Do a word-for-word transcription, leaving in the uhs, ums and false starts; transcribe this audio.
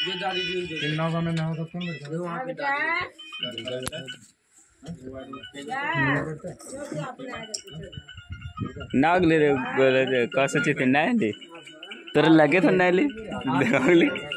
नागले रे कस चित नाही तर लगे तो नाही